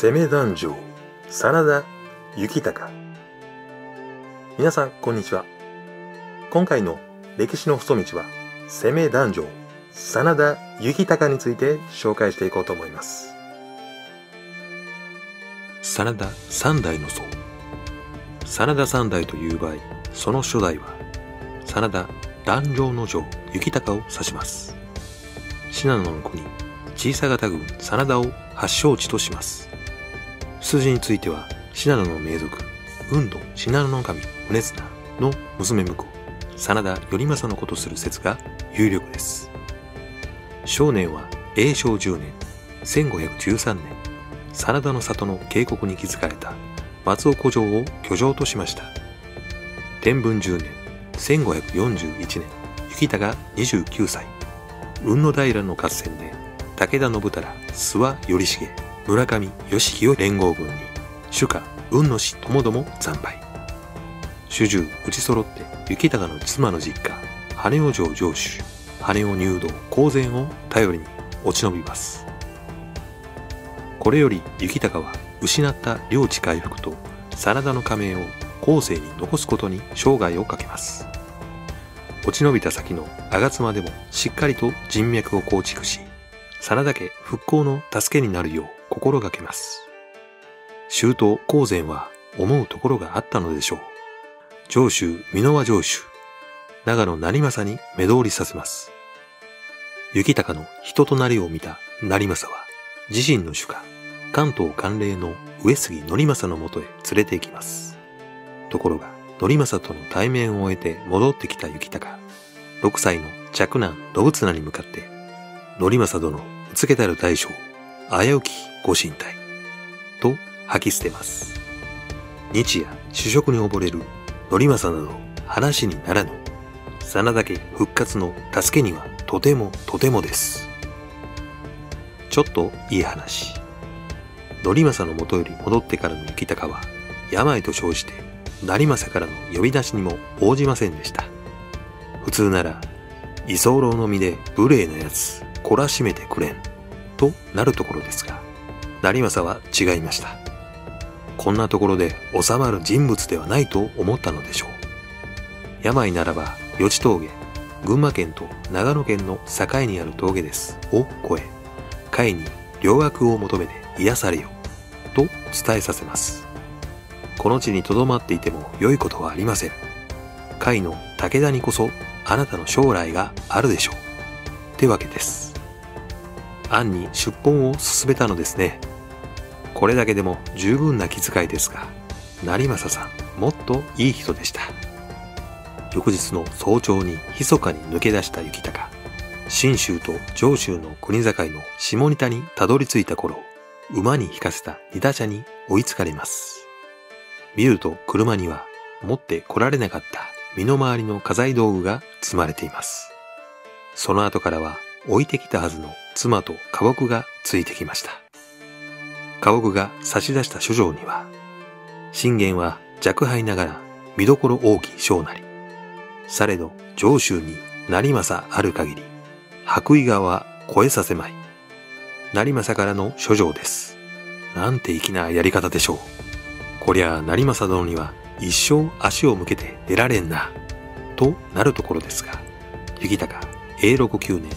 攻め壇上真田幸隆。皆さんこんにちは。今回の歴史の細道は攻め壇上真田幸隆について紹介していこうと思います。真田三代の僧。真田三代という場合、その初代は真田壇上の城幸隆を指します。信濃の国小さ型郡真田を発祥地とします。筋については信濃の名族雲土信濃守宗綱の娘婿真田頼政の子とする説が有力です。少年は永正10年1513年真田の里の渓谷に築かれた松尾古城を居城としました。天文10年1541年幸隆が29歳、雲野平の合戦で武田信忠、諏訪頼重、村上義清連合軍に主家雲野氏ともども惨敗。主従討ち揃って幸隆の妻の実家羽尾城城主羽尾入道公然を頼りに落ち延びます。これより幸隆は失った領地回復と真田の加盟を後世に残すことに生涯をかけます。落ち延びた先の吾妻でもしっかりと人脈を構築し、真田家復興の助けになるよう心がけます。周到公然は思うところがあったのでしょう。上州箕輪城主長野成政に目通りさせます。幸隆の人となりを見た成政は自身の主家関東管領の上杉憲政のもとへ連れて行きます。ところが憲政との対面を終えて戻ってきた幸隆、6歳の嫡男信綱に向かって憲政殿うつけたる大将危うきご神体と吐き捨てます。日夜主食に溺れる憲政など話にならぬ。真田家復活の助けにはとてもとてもです。ちょっといい話。憲政のもとより戻ってからの幸隆は病と生じて成政からの呼び出しにも応じませんでした。普通なら居候の身で無礼なやつ懲らしめてくれんとなるところですが、成政は違いました。こんなところで収まる人物ではないと思ったのでしょう。病ならば余地峠、群馬県と長野県の境にある峠ですを越え、甲斐に良薬を求めて癒されよと伝えさせます。この地に留まっていても良いことはありません。甲斐の武田にこそあなたの将来があるでしょうってわけです。暗に出奔を進めたのですね。これだけでも十分な気遣いですが、成政さんもっといい人でした。翌日の早朝に密かに抜け出した幸隆、信州と上州の国境の下仁田にたどり着いた頃、馬に引かせた仁田茶に追いつかれます。見ると車には持って来られなかった身の回りの家財道具が積まれています。その後からは置いてきたはずの妻と家木がついてきました。家木が差し出した書状には、信玄は若輩ながら見どころ大き小なり。されど上州に成政ある限り、白衣川は越えさせまい。成政からの書状です。なんて粋なやり方でしょう。こりゃ成政殿には一生足を向けて出られんな、となるところですが、幸隆永禄9年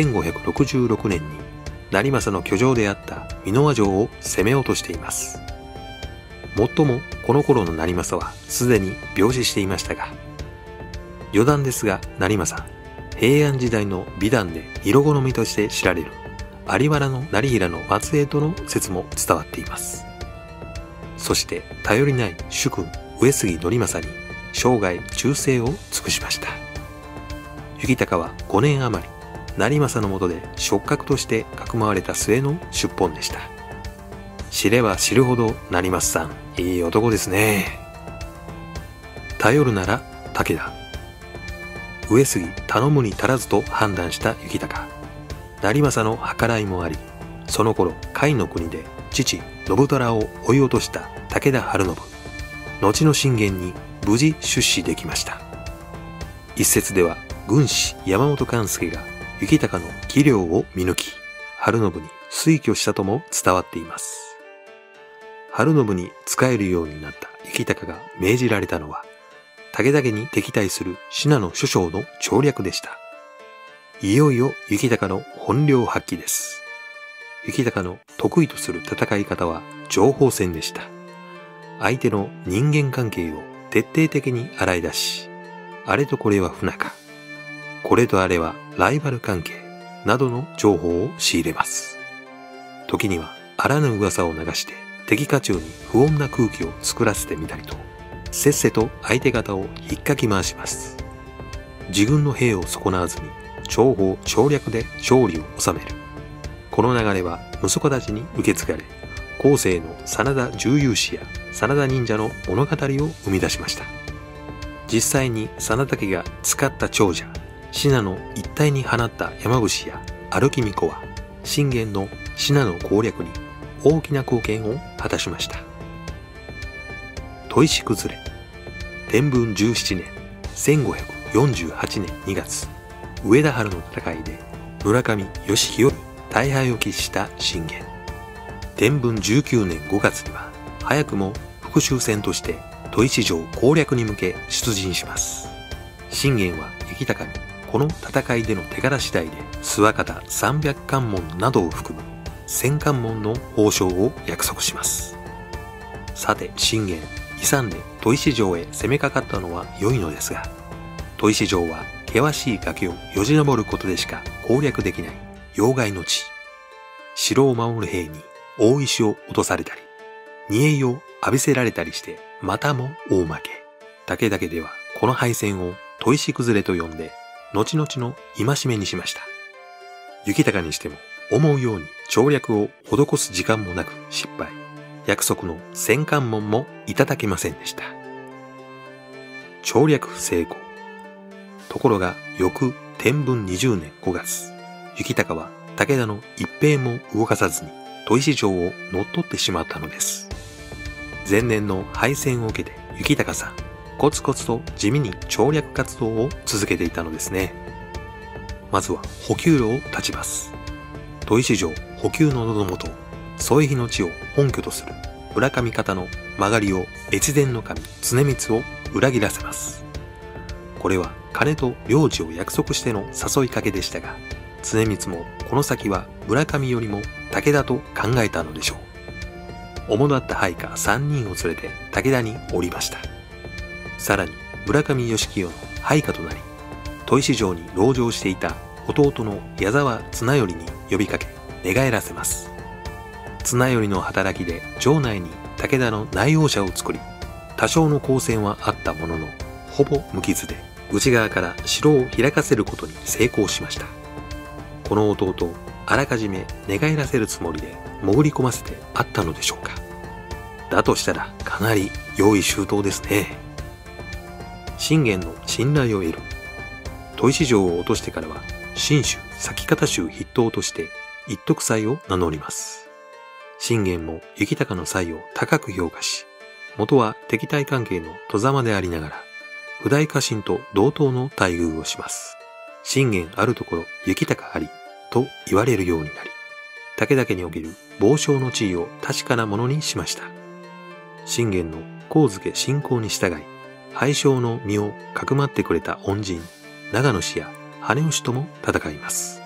1566年に成政の居城であった箕輪城を攻め落としています。もっともこの頃の成政はすでに病死していましたが、余談ですが成政、平安時代の美談で色好みとして知られる有原の成平の末裔との説も伝わっています。そして頼りない主君上杉憲政に生涯忠誠を尽くしました。幸隆は5年余り成政の下で触覚としてかくまわれた末の出奔でした。知れば知るほど成政さんいい男ですね。頼るなら武田。上杉頼むに足らずと判断した幸隆。成政の計らいもあり、その頃甲斐の国で父信虎を追い落とした武田晴信、後の信玄に無事出仕できました。一説では軍師山本勘助が幸隆の器量を見抜き、晴信に推挙したとも伝わっています。 晴信に仕えるようになった行高が命じられたのは、武田家に敵対する信濃諸将の調略でした。いよいよ行高の本領発揮です。行高の得意とする戦い方は情報戦でした。相手の人間関係を徹底的に洗い出し、あれとこれは不仲、これとあれはライバル関係などの情報を仕入れます。時にはあらぬ噂を流して敵家中に不穏な空気を作らせてみたりと、せっせと相手方を引っかき回します。自軍の兵を損なわずに長砲長略で勝利を収める。この流れは息子たちに受け継がれ、後世の真田重勇士や真田忍者の物語を生み出しました。実際に真田家が使った長者、信濃一帯に放った山伏や歩き巫女は、信玄の信濃攻略に大きな貢献を果たしました。砥石崩れ。天文17年1548年2月、上田原の戦いで村上義清に大敗を喫した信玄。天文19年5月には早くも復讐戦として砥石城攻略に向け出陣します。信玄は行高にこの戦いでの手柄次第で諏訪方300関門などを含む1000関門の報奨を約束します。さて信玄、勇んで砥石城へ攻めかかったのは良いのですが、砥石城は険しい崖をよじ登ることでしか攻略できない要害の地。城を守る兵に大石を落とされたり、煮えを浴びせられたりしてまたも大負け。武田家ではこの敗戦を砥石崩れと呼んで後々の戒めにしました。行高にしても思うように調略を施す時間もなく失敗。約束の1000関門もいただけませんでした。調略成功。ところが翌天文20年5月、行高は武田の一兵も動かさずに砥石城を乗っ取ってしまったのです。前年の敗戦を受けて行高さん、コツコツと地味に調略活動を続けていたのですね。まずは補給路を断ちます。砥石城補給の喉元、添肥の地を本拠とする村上方の曲がりを越前の神常光を裏切らせます。これは金と領地を約束しての誘いかけでしたが、常光もこの先は村上よりも武田と考えたのでしょう。主だった配下3人を連れて武田に降りました。さらに村上義清の配下となり、砥石城に籠城していた弟の矢沢綱頼に呼びかけ寝返らせます。綱頼の働きで城内に武田の内応者を作り、多少の交戦はあったものの、ほぼ無傷で内側から城を開かせることに成功しました。この弟をあらかじめ寝返らせるつもりで潜り込ませてあったのでしょうか。だとしたらかなり用意周到ですね。信玄の信頼を得る。砥石城を落としてからは信州先方衆筆頭として一徳祭を名乗ります。信玄も行高の祭を高く評価し、元は敵対関係の外様でありながら、譜代家臣と同等の待遇をします。信玄あるところ行高ありと言われるようになり、武田家における傍聴の地位を確かなものにしました。信玄の上野信仰に従い、敗将の身をかくまってくれた恩人、長野氏や羽吉とも戦います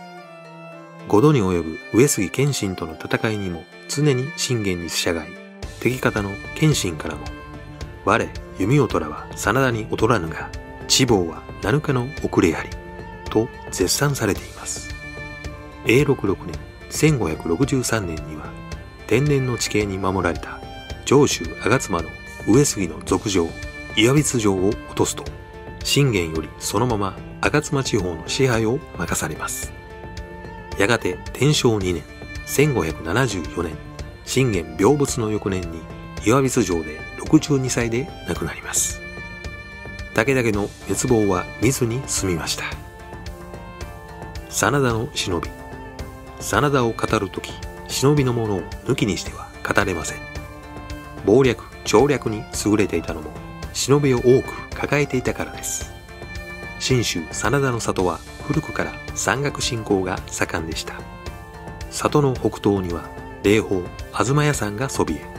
。5度に及ぶ上杉謙信との戦いにも常に信玄に従い、敵方の謙信からも、我、弓を虎は真田に劣らぬが、知謀は何かの遅れあり、と絶賛されています。永禄6年1563年には、天然の地形に守られた上州吾妻の上杉の属城、岩櫃城を落とすと、信玄よりそのまま吾妻地方の支配を任されます。やがて天正2年1574年、信玄病没の翌年に岩櫃城で62歳で亡くなります。武田家の滅亡は見ずに済みました。真田の忍び。真田を語るとき、忍びのものを抜きにしては語れません。謀略、調略に優れていたのも、忍びを多く抱えていたからです。信州真田の里は古くから山岳信仰が盛んでした。里の北東には霊峰東屋山がそびえ、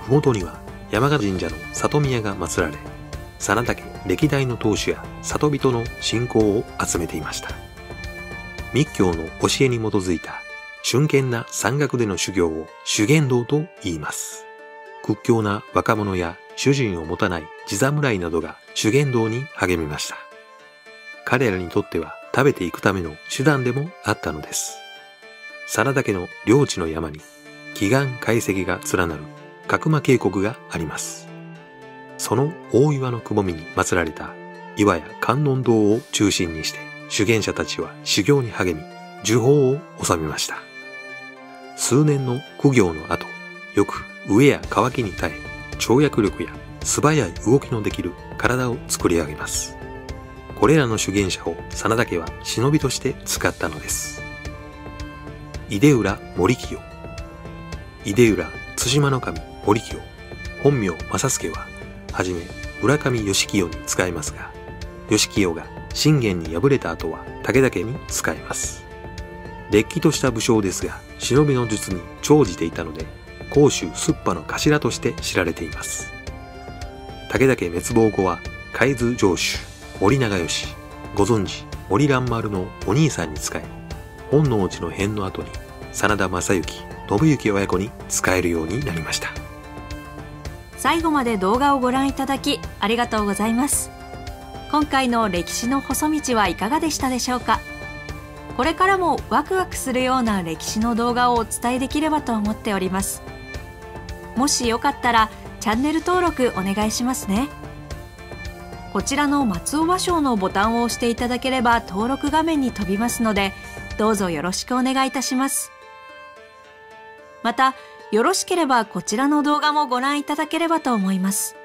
麓には山形神社の里宮が祀られ、真田家歴代の当主や里人の信仰を集めていました。密教の教えに基づいた峻健な山岳での修行を修験道と言います。屈強な若者や主人を持たない地侍などが修験道に励みました。彼らにとっては食べていくための手段でもあったのです。真田家の領地の山に奇岩怪石が連なる角間渓谷があります。その大岩のくぼみに祀られた岩や観音堂を中心にして修験者たちは修行に励み、呪法を収めました。数年の苦行の後、よく飢えや渇きに耐え、跳躍力や素早い動きのできる体を作り上げます。これらの修験者を真田家は忍びとして使ったのです。出浦守清。出浦対馬守守清、本名正助は、はじめ村上義清に仕えますが、義清が信玄に敗れた後は武田家に仕えます。れっきとした武将ですが、忍びの術に長じていたので、甲州すっぱの頭として知られています。武田家滅亡後は、海津城主、森長吉、ご存知、森蘭丸のお兄さんに仕え、本能寺の変の後に、真田昌幸、信行親子に仕えるようになりました。 最後まで動画をご覧いただき、ありがとうございます。今回の歴史の細道はいかがでしたでしょうか。これからもワクワクするような歴史の動画をお伝えできればと思っております。もしよかったらチャンネル登録お願いしますね。こちらの松尾芭蕉のボタンを押していただければ登録画面に飛びますので、どうぞよろしくお願いいたします。また、よろしければこちらの動画もご覧いただければと思います。